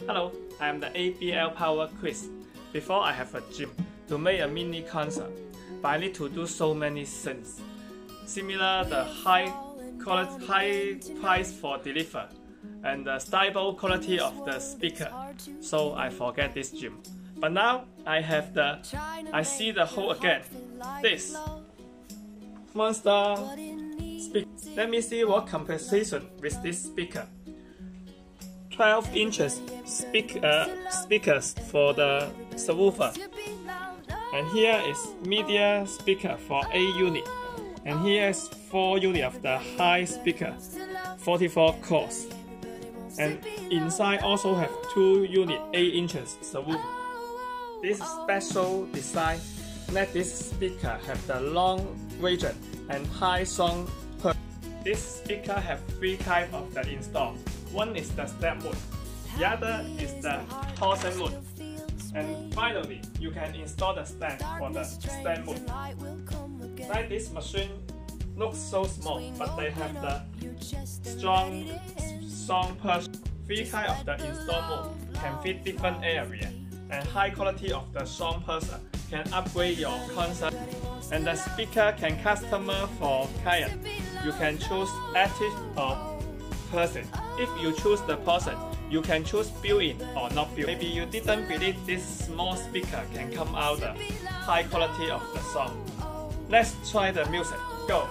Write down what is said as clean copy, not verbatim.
Hello, I am the ABL Power Quiz. Before I have a gym to make a mini concert, but I need to do so many things. Similar the high price for deliver and the stable quality of the speaker, so I forget this gym. But now I see the hole again. This monster speaker. Let me see what compensation with this speaker. 12 inches speakers for the subwoofer, and here is media speaker for 8 unit, and here is 4 unit of the high speaker, 44 cores, and inside also have 2 unit 8 inches subwoofer. This special design let this speaker have the long range and high sound. This speaker have 3 types of the install. One is the step mode, the other is the torsion mode, and finally you can install the stand for the stand mode. Like this machine looks so small, but they have the strong sound push. 3 types of the install mode can fit different area, and high quality of the sound push can upgrade your concert. And the speaker can customize for client. You can choose active or person. If you choose the person, you can choose built-in or not built. Maybe you didn't believe this small speaker can come out the high quality of the song. Let's try the music. Go!